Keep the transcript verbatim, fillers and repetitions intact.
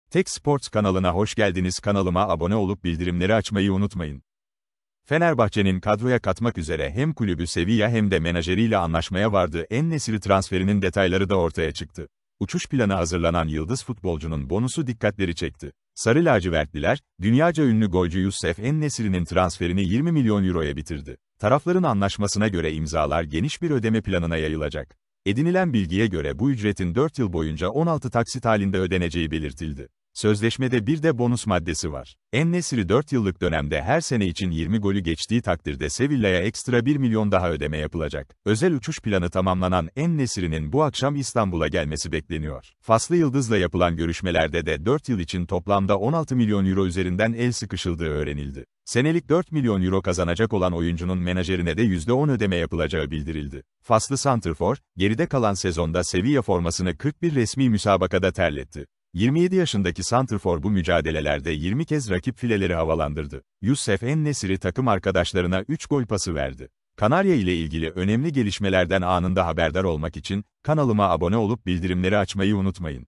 Tek Sports kanalına hoş geldiniz. Kanalıma abone olup bildirimleri açmayı unutmayın. Fenerbahçe'nin kadroya katmak üzere hem kulübü Sevilla hem de menajeriyle anlaşmaya vardığı En-Nesyri transferinin detayları da ortaya çıktı. Uçuş planı hazırlanan yıldız futbolcunun bonusu dikkatleri çekti. Sarı lacivertliler, dünyaca ünlü golcü Youssef En-Nesyri'nin transferini yirmi milyon euroya bitirdi. Tarafların anlaşmasına göre imzalar geniş bir ödeme planına yayılacak. Edinilen bilgiye göre bu ücretin dört yıl boyunca on altı taksit halinde ödeneceği belirtildi. Sözleşmede bir de bonus maddesi var. En-Nesyri dört yıllık dönemde her sene için yirmi golü geçtiği takdirde Sevilla'ya ekstra bir milyon daha ödeme yapılacak. Özel uçuş planı tamamlanan En-Nesyri'nin bu akşam İstanbul'a gelmesi bekleniyor. Faslı Yıldız'la yapılan görüşmelerde de dört yıl için toplamda on altı milyon euro üzerinden el sıkışıldığı öğrenildi. Senelik dört milyon euro kazanacak olan oyuncunun menajerine de yüzde on ödeme yapılacağı bildirildi. Faslı santrfor, geride kalan sezonda Sevilla formasını kırk bir resmi müsabakada terletti. yirmi yedi yaşındaki santrfor bu mücadelelerde yirmi kez rakip fileleri havalandırdı. Youssef En-Nesyri takım arkadaşlarına üç gol pası verdi. Kanarya ile ilgili önemli gelişmelerden anında haberdar olmak için kanalıma abone olup bildirimleri açmayı unutmayın.